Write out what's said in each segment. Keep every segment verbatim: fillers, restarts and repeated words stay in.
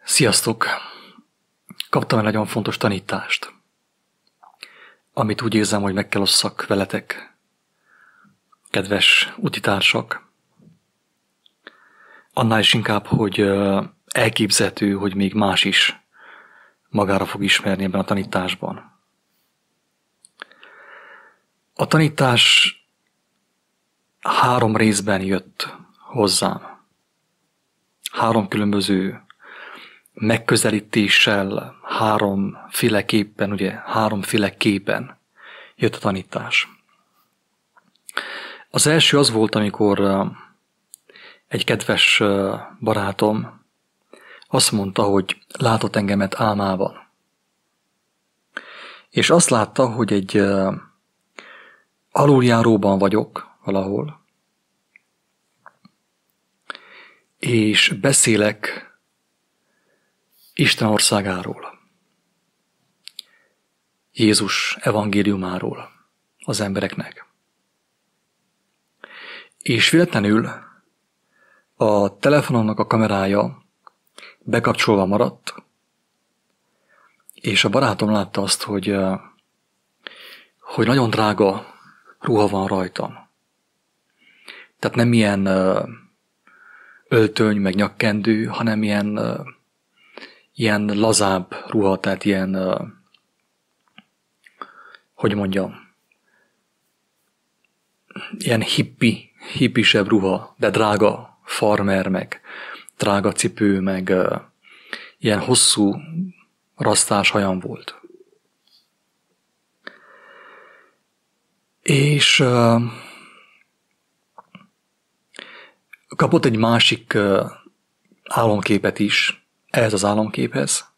Sziasztok! Kaptam egy nagyon fontos tanítást, amit úgy érzem, hogy meg kell osszak veletek, kedves utitársak. Annál is inkább, hogy elképzelhető, hogy még más is magára fog ismerni ebben a tanításban. A tanítás három részben jött hozzám. Három különböző megközelítéssel, háromféleképpen, ugye háromféleképpen jött a tanítás. Az első az volt, amikor egy kedves barátom azt mondta, hogy látott engemet álmában. És azt látta, hogy egy aluljáróban vagyok valahol, és beszélek Isten országáról, Jézus evangéliumáról az embereknek. És véletlenül a telefonomnak a kamerája bekapcsolva maradt, és a barátom látta azt, hogy, hogy nagyon drága ruha van rajtam. Tehát nem ilyen öltöny, meg nyakkendő, hanem ilyen ilyen lazább ruha, tehát ilyen, uh, hogy mondjam, ilyen hippi, hippisebb ruha, de drága farmer, meg drága cipő, meg uh, ilyen hosszú rasztás hajam volt. És uh, kapott egy másik uh, álomképet is, ehhez az álomképhez,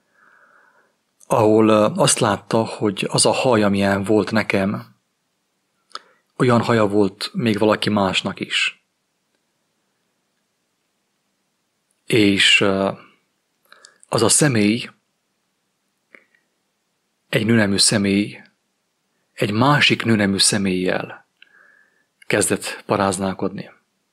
ahol azt látta, hogy az a haj, amilyen volt nekem, olyan haja volt még valaki másnak is. És az a személy, egy nőnemű személy, egy másik nőnemű személlyel kezdett paráználkodni.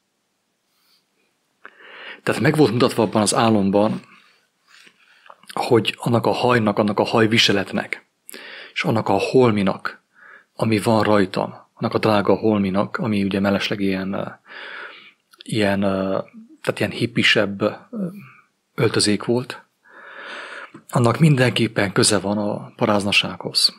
Tehát meg volt mutatva abban az álomban, hogy annak a hajnak, annak a hajviseletnek, és annak a holminak, ami van rajtam, annak a drága holminak, ami ugye mellesleg ilyen, ilyen, tehát ilyen hippisebb öltözék volt, annak mindenképpen köze van a paráznasághoz.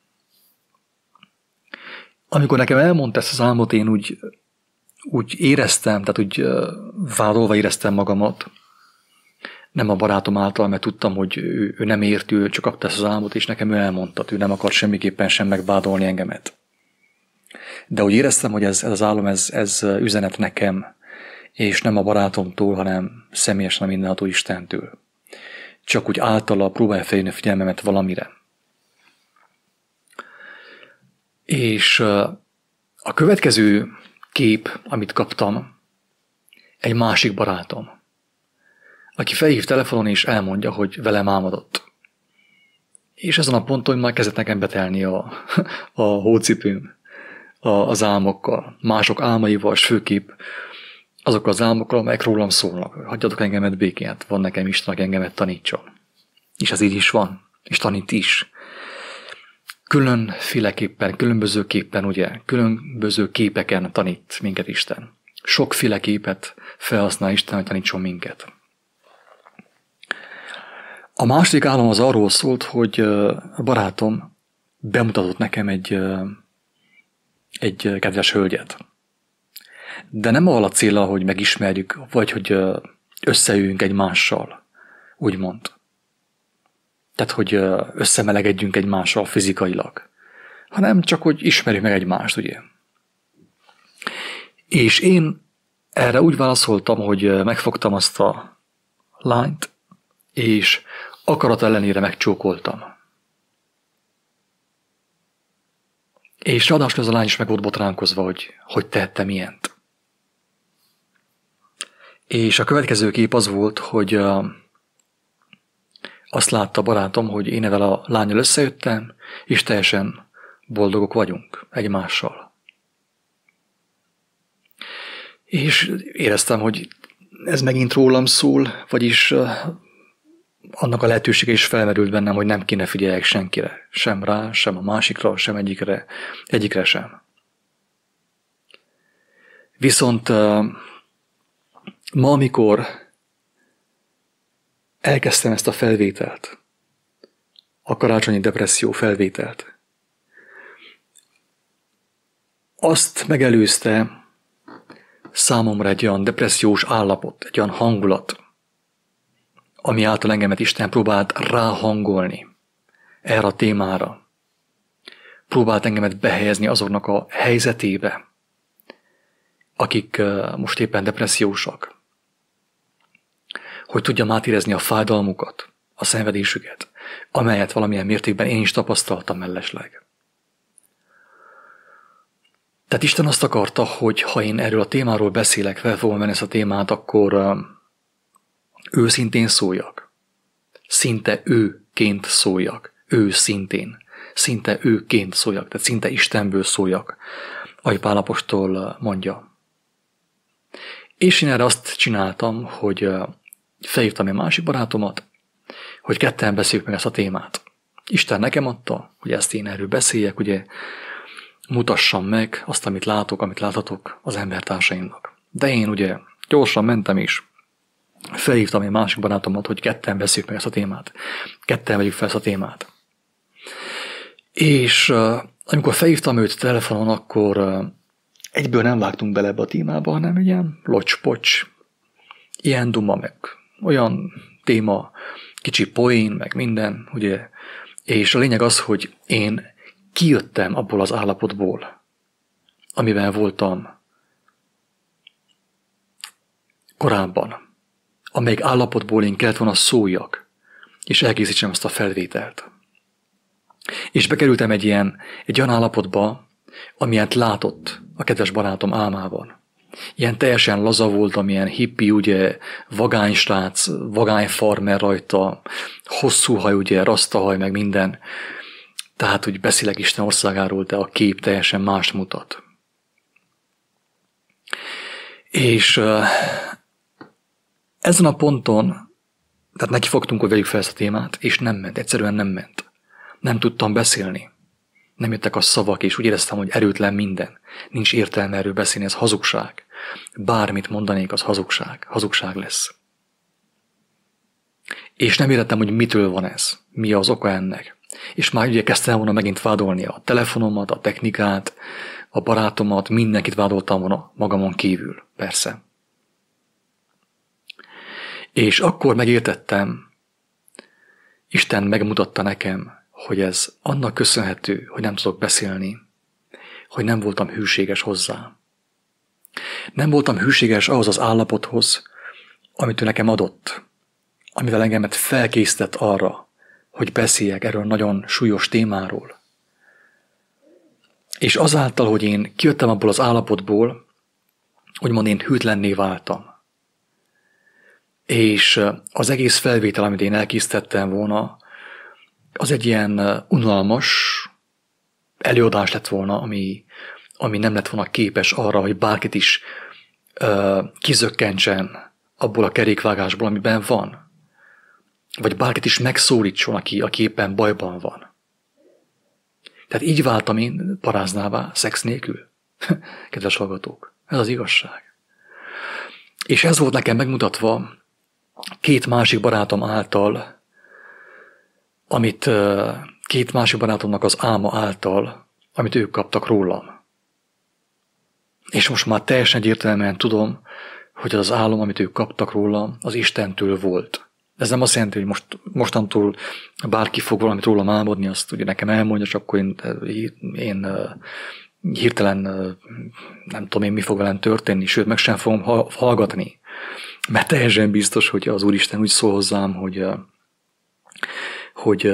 Amikor nekem elmondta ezt az álmot, én úgy úgy éreztem, tehát úgy vádolva éreztem magamat, nem a barátom által, mert tudtam, hogy ő, ő nem ért, ő csak kapta ezt az álmot, és nekem ő elmondta, ő nem akart semmiképpen sem megvádolni engemet. De úgy éreztem, hogy ez, ez az álom, ez, ez üzenet nekem, és nem a barátomtól, hanem személyesen a mindenható Istentől. Csak úgy általa próbálja felhívni a figyelmemet valamire. És a következő kép, amit kaptam, egy másik barátom, aki felhív telefonon és elmondja, hogy velem álmodott. És ezen a ponton már kezdett nekem betelni a, a hócipőm a, az álmokkal, mások álmaival, és főképp azokkal az álmokkal, amelyek rólam szólnak. Hagyjatok engemet békén, hát van nekem Isten, aki engemet tanítson. És ez így is van, és tanít is. Különféleképpen, különbözőképpen, ugye, különböző képeken tanít minket Isten. Sokféle képet felhasznál Isten, hogy tanítson minket. A második álom az arról szólt, hogy a barátom bemutatott nekem egy, egy kedves hölgyet. De nem avval a célra, hogy megismerjük, vagy hogy összejöjjünk egymással, úgymond. Tehát, hogy összemelegedjünk egymással fizikailag, hanem csak, hogy ismerjük meg egymást, ugye. És én erre úgy válaszoltam, hogy megfogtam azt a lányt, és akarat ellenére megcsókoltam. És ráadásul ez a lány is meg volt botránkozva, hogy hogy tehettem ilyent. És a következő kép az volt, hogy azt látta barátom, hogy én ezzel a lánnyal összejöttem, és teljesen boldogok vagyunk egymással. És éreztem, hogy ez megint rólam szól, vagyis annak a lehetősége is felmerült bennem, hogy nem kéne figyeljek senkire, sem rá, sem a másikra, sem egyikre, egyikre sem. Viszont ma, amikor elkezdtem ezt a felvételt, a karácsonyi depresszió felvételt, azt megelőzte számomra egy olyan depressziós állapot, egy olyan hangulat, ami által engemet Isten próbált ráhangolni erre a témára. Próbált engemet behelyezni azoknak a helyzetébe, akik most éppen depressziósak. Hogy tudjam átérezni a fájdalmukat, a szenvedésüket, amelyet valamilyen mértékben én is tapasztaltam mellesleg. Tehát Isten azt akarta, hogy ha én erről a témáról beszélek, fel fogom venni ezt a témát, akkor uh, őszintén szóljak. Szinte őként szóljak. Ő szintén. Szinte őként szóljak. Tehát szinte Istenből szóljak, ahogy Pál apostol mondja. És én erre azt csináltam, hogy uh, felhívtam egy másik barátomat, hogy ketten beszéljük meg ezt a témát. Isten nekem adta, hogy ezt én erről beszéljek, ugye, mutassam meg azt, amit látok, amit láthatok az embertársaimnak. De én ugye gyorsan mentem is, felhívtam egy másik barátomat, hogy ketten beszéljük meg ezt a témát. Ketten vegyük fel ezt a témát. És uh, amikor felhívtam őt telefonon, akkor uh, egyből nem vágtunk bele ebbe a témába, hanem ilyen locs-pocs, ilyen duma, meg olyan téma, kicsi poén, meg minden, ugye. És a lényeg az, hogy én kijöttem abból az állapotból, amiben voltam korábban, amelyik állapotból én kellett volna szóljak, és elkészítsem ezt a felvételt. És bekerültem egy ilyen, egy olyan állapotba, amilyet látott a kedves barátom álmában. Ilyen teljesen laza voltam, ilyen hippi, ugye, vagány srác, vagány farmer rajta, hosszú haj, ugye, rasztahaj, meg minden. Tehát, hogy beszélek Isten országáról, de a kép teljesen mást mutat. És uh, ezen a ponton, tehát nekifogtunk, hogy vegyük fel ezt a témát, és nem ment, egyszerűen nem ment. Nem tudtam beszélni. Nem jöttek a szavak, és úgy éreztem, hogy erőtlen minden. Nincs értelme erről beszélni, ez hazugság. Bármit mondanék, az hazugság. Hazugság lesz. És nem értettem, hogy mitől van ez. Mi az oka ennek. És már ugye kezdtem volna megint vádolni a telefonomat, a technikát, a barátomat, mindenkit vádoltam volna magamon kívül, persze. És akkor megértettem, Isten megmutatta nekem, hogy ez annak köszönhető, hogy nem tudok beszélni, hogy nem voltam hűséges hozzá. Nem voltam hűséges ahhoz az állapothoz, amit ő nekem adott, amivel engemet felkészített arra, hogy beszéljek erről nagyon súlyos témáról. És azáltal, hogy én kijöttem abból az állapotból, úgymond én hűtlenné váltam. És az egész felvétel, amit én elkészítettem volna, az egy ilyen unalmas előadás lett volna, ami, ami nem lett volna képes arra, hogy bárkit is uh, kizökkentsen abból a kerékvágásból, amiben van. Vagy bárkit is megszólítson, aki, aki éppen bajban van. Tehát így váltam én paráznává, szex nélkül. Kedves hallgatók, ez az igazság. És ez volt nekem megmutatva két másik barátom által, amit két másik barátomnak az álma által, amit ők kaptak rólam. És most már teljesen egyértelműen tudom, hogy az álom, amit ők kaptak rólam, az Istentől volt. Ez nem azt jelenti, hogy most, mostantól bárki fog valamit rólam álmodni, azt ugye nekem elmondja, csak akkor én, én hirtelen nem tudom én, mi fog velem történni, sőt, meg sem fogom hallgatni. Mert teljesen biztos, hogy az Úristen úgy szól hozzám, hogy, hogy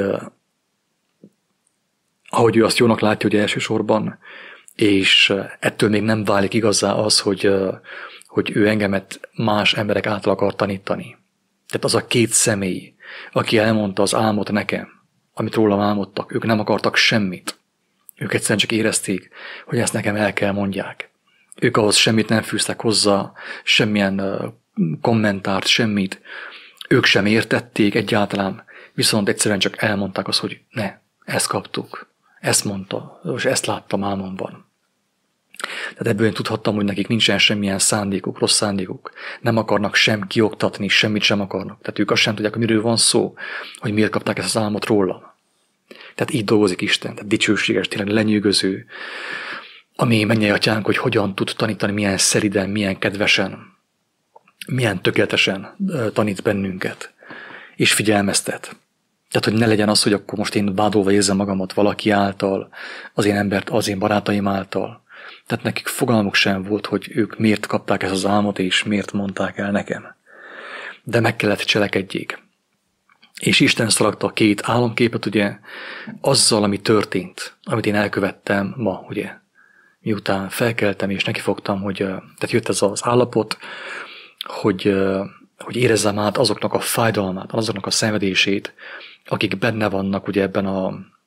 ahogy ő azt jónak látja, hogy elsősorban, és ettől még nem válik igazá az, hogy, hogy ő engemet más emberek által akar tanítani. Tehát az a két személy, aki elmondta az álmot nekem, amit rólam álmodtak, ők nem akartak semmit. Ők egyszerűen csak érezték, hogy ezt nekem el kell mondják. Ők ahhoz semmit nem fűztek hozzá, semmilyen kommentárt, semmit. ők sem értették egyáltalán, viszont egyszerűen csak elmondták azt, hogy ne, ezt kaptuk, ezt mondta, és ezt láttam álmomban. Tehát ebből én tudhattam, hogy nekik nincsen semmilyen szándékuk, rossz szándékuk. Nem akarnak sem kioktatni, semmit sem akarnak. Tehát ők azt sem tudják, hogy miről van szó, hogy miért kapták ezt az álmot rólam. Tehát így dolgozik Isten, tehát dicsőséges, tényleg lenyűgöző. A mi mennyei atyánk, hogy hogyan tud tanítani, milyen szeliden, milyen kedvesen, milyen tökéletesen tanít bennünket, és figyelmeztet. Tehát, hogy ne legyen az, hogy akkor most én vádolva érzem magamat valaki által, az én embert, az én barátaim által. Tehát nekik fogalmuk sem volt, hogy ők miért kapták ezt az álmot, és miért mondták el nekem. De meg kellett cselekedjék. És Isten szalagta a két álomképet, ugye, azzal, ami történt, amit én elkövettem ma, ugye. Miután felkeltem, és nekifogtam, hogy tehát jött ez az állapot, hogy, hogy érezzem át azoknak a fájdalmát, azoknak a szenvedését, akik benne vannak ugye ebben a,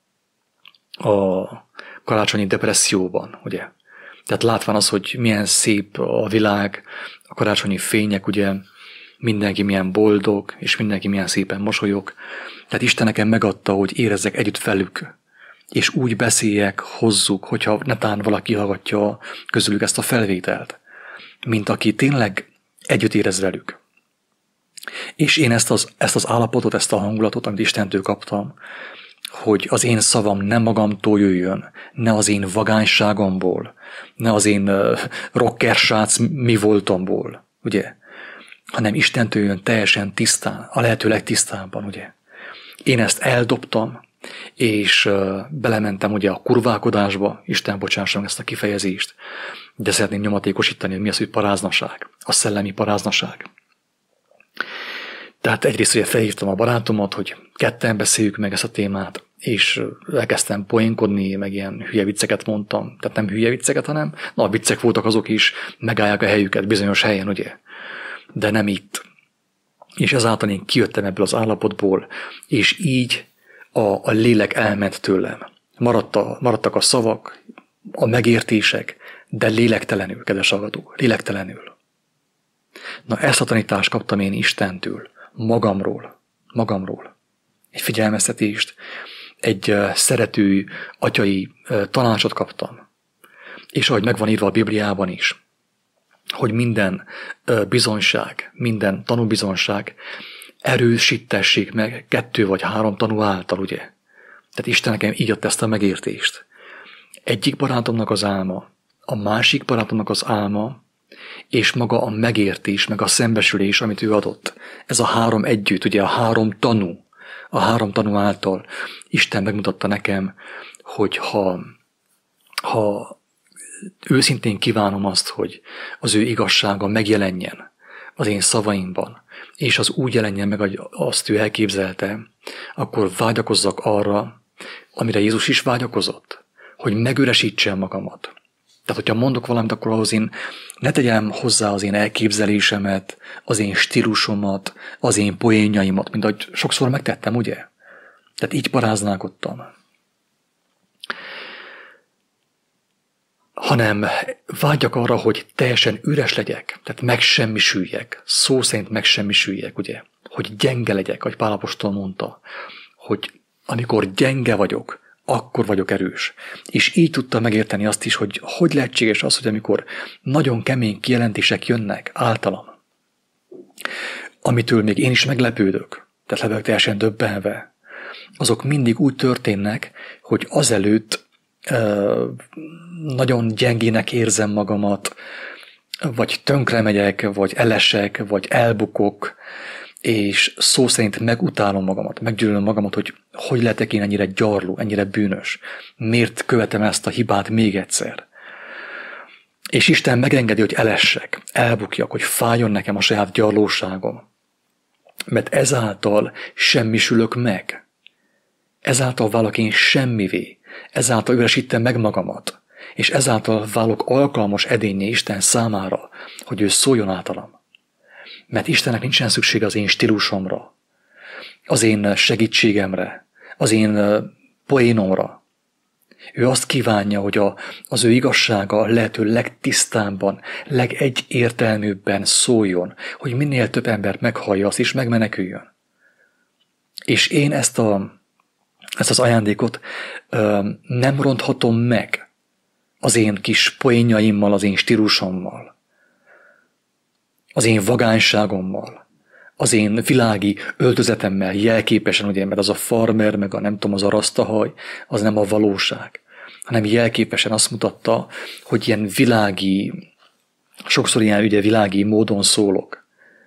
a karácsonyi depresszióban, ugye. Tehát látván az, hogy milyen szép a világ, a karácsonyi fények, ugye, mindenki milyen boldog, és mindenki milyen szépen mosolyog. Tehát Isten nekem megadta, hogy érezzek együtt velük, és úgy beszéljek hozzuk, hogyha netán valaki hallgatja közülük ezt a felvételt, mint aki tényleg együtt érez velük. És én ezt az, ezt az állapotot, ezt a hangulatot, amit Istentől kaptam, hogy az én szavam nem magamtól jöjjön, ne az én vagányságomból, ne az én uh, rockersác mi voltomból, ugye, hanem Istentől jön teljesen tisztán, a lehető legtisztábban, ugye. Én ezt eldobtam, és uh, belementem ugye a kurválkodásba, Isten bocsásson ezt a kifejezést, de szeretném nyomatékosítani, hogy mi az, hogy paráznaság, a szellemi paráznaság. Tehát egyrészt ugye felhívtam a barátomat, hogy ketten beszéljük meg ezt a témát, és elkezdtem poénkodni, meg ilyen hülye vicceket mondtam. Tehát nem hülye vicceket, hanem na, viccek voltak azok is, megállják a helyüket bizonyos helyen, ugye. De nem itt. És ezáltal én kijöttem ebből az állapotból, és így a, a lélek elment tőlem. Maradt a, maradtak a szavak, a megértések, de lélektelenül, kedves hallgatók, lélektelenül. Na, ezt a tanítást kaptam én Istentől, magamról, magamról. Egy figyelmeztetést, egy szerető atyai tanácsot kaptam. És ahogy megvan írva a Bibliában is, hogy minden bizonyság, minden tanúbizonyság erősítessék meg kettő vagy három tanú által, ugye? Tehát Isten nekem így adta ezt a megértést. Egyik barátomnak az álma, a másik barátomnak az álma, és maga a megértés, meg a szembesülés, amit ő adott. Ez a három együtt, ugye a három tanú, a három tanú által Isten megmutatta nekem, hogy ha, ha őszintén kívánom azt, hogy az ő igazsága megjelenjen az én szavaimban, és az úgy jelenjen meg, hogy azt ő elképzelte, akkor vágyakozzak arra, amire Jézus is vágyakozott, hogy megüresítsem magamat. Tehát, hogyha mondok valamit, akkor ahhoz én ne tegyem hozzá az én elképzelésemet, az én stílusomat, az én poénjaimat, mint ahogy sokszor megtettem, ugye? Tehát így paráználkodtam. Hanem vágyjak arra, hogy teljesen üres legyek, tehát megsemmisüljek, szó szerint megsemmisüljek, ugye? Hogy gyenge legyek, ahogy Pál apostol mondta, hogy amikor gyenge vagyok, akkor vagyok erős. És így tudta megérteni azt is, hogy hogy lehetséges az, hogy amikor nagyon kemény kijelentések jönnek általam, amitől még én is meglepődök, tehát le vagyok teljesen döbbenve, azok mindig úgy történnek, hogy azelőtt ö, nagyon gyengének érzem magamat, vagy tönkre megyek, vagy elesek, vagy elbukok, és szó szerint megutálom magamat, meggyűlölöm magamat, hogy hogy lehetek én ennyire gyarló, ennyire bűnös. Miért követem ezt a hibát még egyszer? És Isten megengedi, hogy elessek, elbukjak, hogy fájjon nekem a saját gyarlóságom. Mert ezáltal semmisülök meg. Ezáltal válok én semmivé. Ezáltal üresítem meg magamat. És ezáltal válok alkalmas edénnyé Isten számára, hogy ő szóljon általam. Mert Istennek nincsen szüksége az én stílusomra, az én segítségemre, az én poénomra. Ő azt kívánja, hogy a, az ő igazsága a lehető legtisztábban, legegyértelműbben szóljon, hogy minél több embert meghallja azt és megmeneküljön. És én ezt, a, ezt az ajándékot ö, nem ronthatom meg az én kis poénjaimmal, az én stílusommal, az én vagányságommal, az én világi öltözetemmel jelképesen, ugye, mert az a farmer, meg a nem tudom, az a rasztahaj, az nem a valóság, hanem jelképesen azt mutatta, hogy ilyen világi, sokszor ilyen ugye világi módon szólok.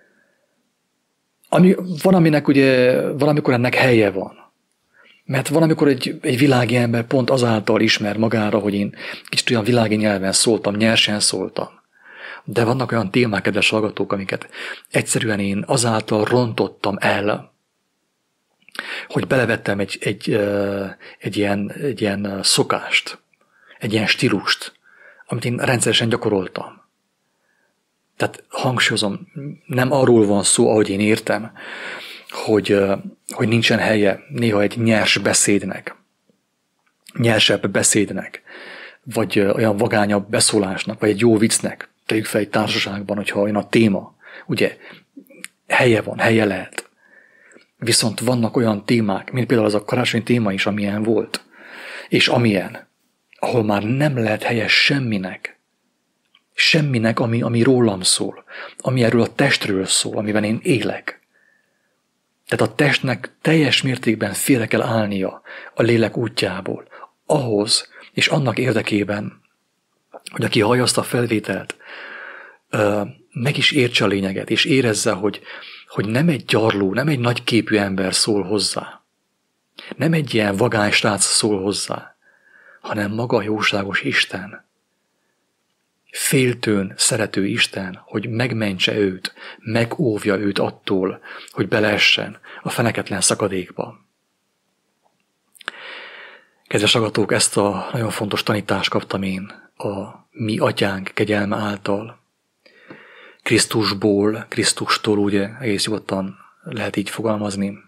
Ami, van, aminek ugye, valamikor ennek helye van. Mert valamikor egy, egy világi ember pont azáltal ismer magára, hogy én kicsit olyan világi nyelven szóltam, nyersen szóltam. De vannak olyan témák, kedves hallgatók, amiket egyszerűen én azáltal rontottam el, hogy belevettem egy, egy, egy, ilyen, egy ilyen szokást, egy ilyen stílust, amit én rendszeresen gyakoroltam. Tehát hangsúlyozom, nem arról van szó, ahogy én értem, hogy, hogy nincsen helye néha egy nyers beszédnek, nyersebb beszédnek, vagy olyan vagányabb beszólásnak, vagy egy jó viccnek. Tegyük fel egy társaságban, hogyha olyan a téma, ugye, helye van, helye lehet. Viszont vannak olyan témák, mint például az a karácsony téma is, amilyen volt, és amilyen, ahol már nem lehet helye semminek, semminek, ami, ami rólam szól, ami erről a testről szól, amiben én élek. Tehát a testnek teljes mértékben félre kell állnia a lélek útjából, ahhoz és annak érdekében, hogy aki hallja azt a felvételt, meg is értse a lényeget, és érezze, hogy, hogy nem egy gyarló, nem egy nagyképű ember szól hozzá, nem egy ilyen vagány srác szól hozzá, hanem maga a jóságos Isten. Féltőn szerető Isten, hogy megmentse őt, megóvja őt attól, hogy beleessen a feneketlen szakadékba. Kedves hallgatók, ezt a nagyon fontos tanítást kaptam én a mi atyánk kegyelme által. Krisztusból, Krisztustól, ugye egész nyugodtan lehet így fogalmazni.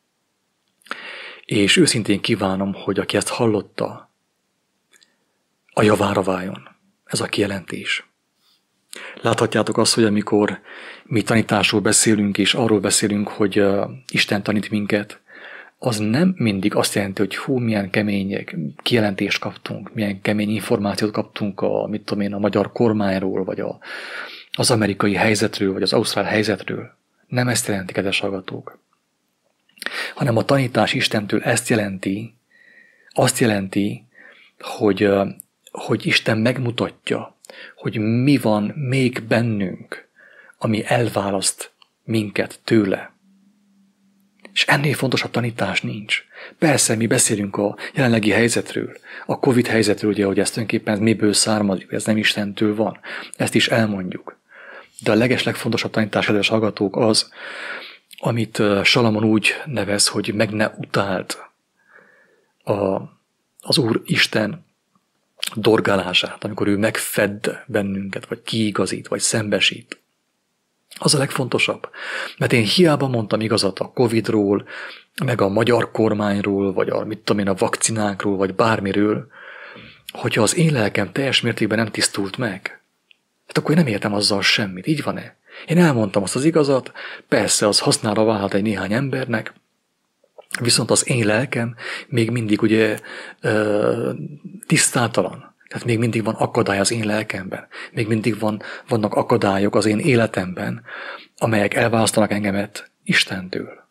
És őszintén kívánom, hogy aki ezt hallotta, a javára váljon. Ez a kijelentés. Láthatjátok azt, hogy amikor mi tanításról beszélünk, és arról beszélünk, hogy Isten tanít minket, az nem mindig azt jelenti, hogy hú, milyen kemény kijelentést kaptunk, milyen kemény információt kaptunk a, mit tudom én, a magyar kormányról, vagy a, az amerikai helyzetről, vagy az ausztrál helyzetről. Nem ezt jelenti, kedves hallgatók. Hanem a tanítás Istentől ezt jelenti, azt jelenti, hogy, hogy Isten megmutatja, hogy mi van még bennünk, ami elválaszt minket tőle. És ennél fontosabb tanítás nincs. Persze, mi beszélünk a jelenlegi helyzetről, a Covid helyzetről, ugye, hogy ez tulajdonképpen miből származik, ez nem Istentől van. Ezt is elmondjuk. De a legeslegfontosabb tanítás, kedves hallgatók, az, amit Salamon úgy nevez, hogy meg ne utált a, az Úr Isten dorgálását, amikor ő megfed bennünket, vagy kiigazít, vagy szembesít. Az a legfontosabb. Mert én hiába mondtam igazat a Covidról, meg a magyar kormányról, vagy a, mit tudom én, a vakcinákról, vagy bármiről, hogyha az én lelkem teljes mértékben nem tisztult meg, hát akkor én nem értem azzal semmit. Így van-e? Én elmondtam azt az igazat, persze az hasznára válhat egy néhány embernek, viszont az én lelkem még mindig ugye tisztátalan. Tehát még mindig van akadály az én lelkemben. Még mindig van, vannak akadályok az én életemben, amelyek elválasztanak engemet Istentől.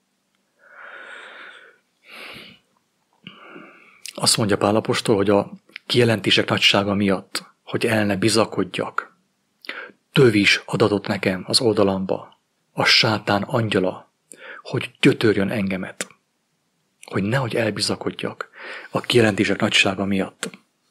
Azt mondja Pál apostol, hogy a kijelentések nagysága miatt, hogy el ne bizakodjak, tövis adatot nekem az oldalamba, a sátán angyala, hogy gyötörjön engemet, hogy nehogy elbizakodjak a kijelentések nagysága miatt.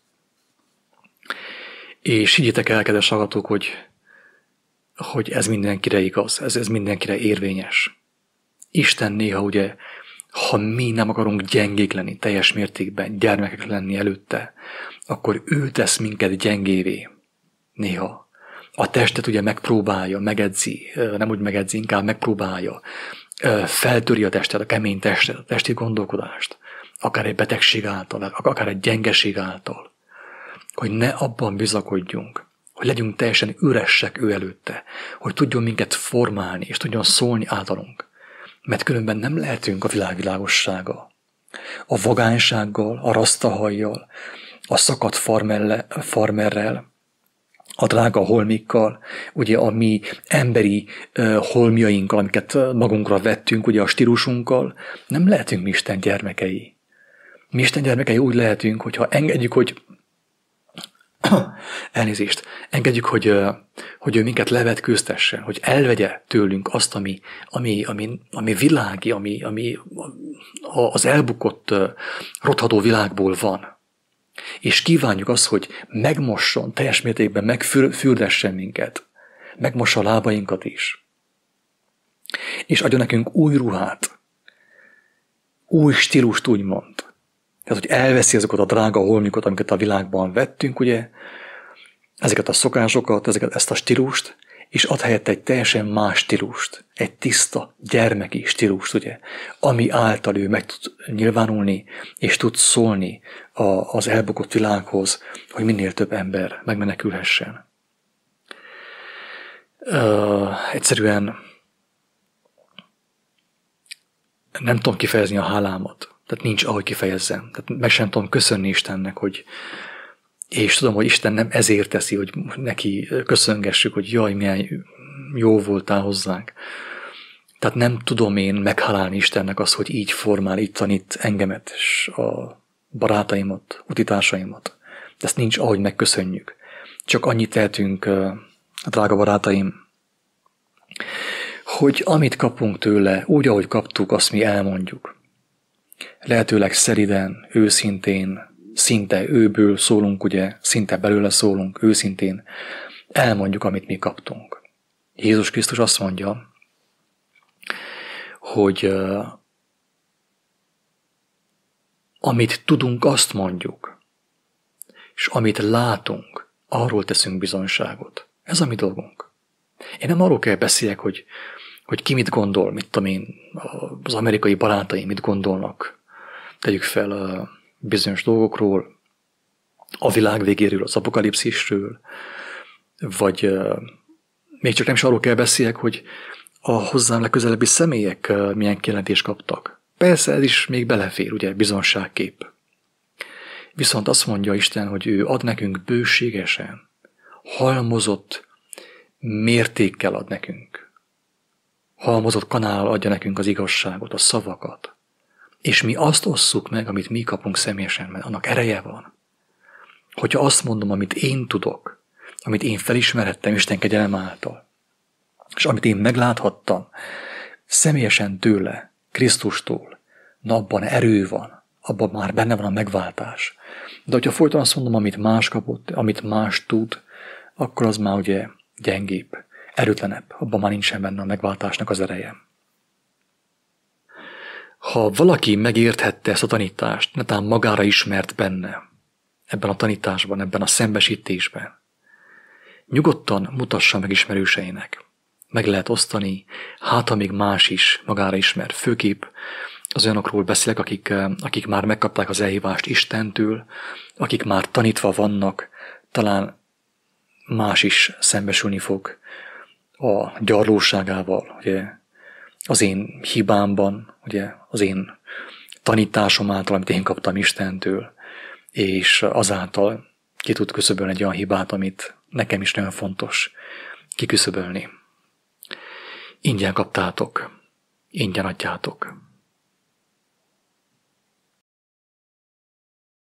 És higgyétek el, kedves hallgatók, hogy, hogy ez mindenkire igaz, ez, ez mindenkire érvényes. Isten néha ugye, ha mi nem akarunk gyengék lenni, teljes mértékben gyermekek lenni előtte, akkor ő tesz minket gyengévé. Néha. A testet ugye megpróbálja, megedzi, nem úgy megedzi, inkább megpróbálja, feltöri a testet, a kemény testet, a testi gondolkodást, akár egy betegség által, akár egy gyengeség által, hogy ne abban bizakodjunk, hogy legyünk teljesen üressek ő előtte, hogy tudjon minket formálni, és tudjon szólni általunk. Mert különben nem lehetünk a világ világossága. A vagánysággal, a rasztahajjal, a szakadt farmerrel, a drága holmikkal, ugye a mi emberi uh, holmjainkkal, amiket magunkra vettünk, ugye a stílusunkkal, nem lehetünk mi Isten gyermekei. Mi Isten gyermekei úgy lehetünk, hogyha engedjük, hogy elnézést, engedjük, hogy, hogy ő minket levetkőztessen, hogy elvegye tőlünk azt, ami, ami, ami, ami világi, ami, ami az elbukott, rothadó világból van. És kívánjuk azt, hogy megmosson, teljes mértékben megfürdessen minket, megmossa a lábainkat is. És adjon nekünk új ruhát, új stílust úgymond. Tehát, hogy elveszi azokat a drága holmikokat, amiket a világban vettünk, ugye, ezeket a szokásokat, ezeket, ezt a stílust, és ad helyette egy teljesen más stílust, egy tiszta, gyermeki stílust, ugye, ami által ő meg tud nyilvánulni, és tud szólni a, az elbukott világhoz, hogy minél több ember megmenekülhessen. Uh, egyszerűen nem tudom kifejezni a hálámat. Tehát nincs, ahogy kifejezzem. Tehát meg sem tudom köszönni Istennek, hogy és tudom, hogy Isten nem ezért teszi, hogy neki köszöngessük, hogy jaj, milyen jó voltál hozzánk. Tehát nem tudom én meghálálni Istennek azt, hogy így formál, így tanít engemet, és a barátaimat, utitársaimat. De ezt nincs, ahogy megköszönjük. Csak annyit tehetünk, drága barátaim, hogy amit kapunk tőle, úgy, ahogy kaptuk, azt mi elmondjuk. Lehetőleg szeriden, őszintén, szinte őből szólunk, ugye, szinte belőle szólunk, őszintén, elmondjuk, amit mi kaptunk. Jézus Krisztus azt mondja, hogy uh, amit tudunk, azt mondjuk, és amit látunk, arról teszünk bizonyságot. Ez a mi dolgunk. Én nem arról kell beszéljek, hogy, hogy ki mit gondol, mit tudom én, az amerikai barátaim mit gondolnak. Tegyük fel uh, bizonyos dolgokról, a világ végéről, az apokalipszisről, vagy uh, még csak nem is arról kell beszéljek, hogy a hozzám legközelebbi személyek uh, milyen kijelentést kaptak. Persze ez is még belefér, ugye, bizonságkép. Viszont azt mondja Isten, hogy ő ad nekünk bőségesen, halmozott mértékkel ad nekünk. Halmozott kanállal adja nekünk az igazságot, a szavakat. És mi azt osszuk meg, amit mi kapunk személyesen, mert annak ereje van. Hogyha azt mondom, amit én tudok, amit én felismerhettem Isten kegyelme által, és amit én megláthattam személyesen tőle, Krisztustól, na abban erő van, abban már benne van a megváltás. De hogyha folyton azt mondom, amit más kapott, amit más tud, akkor az már ugye gyengébb, erőtlenebb, abban már nincsen benne a megváltásnak az ereje. Ha valaki megérthette ezt a tanítást, netán magára ismert benne, ebben a tanításban, ebben a szembesítésben, nyugodtan mutassa meg ismerőseinek. Meg lehet osztani, hát ha még más is magára ismer. Főképp az olyanokról beszélek, akik, akik már megkapták az elhívást Istentől, akik már tanítva vannak, talán más is szembesülni fog a gyarlóságával, ugye, az én hibámban, ugye, az én tanításom által, amit én kaptam Istentől, és azáltal ki tud küszöbölni egy olyan hibát, amit nekem is nagyon fontos kiküszöbölni. Ingyen kaptátok, ingyen adjátok.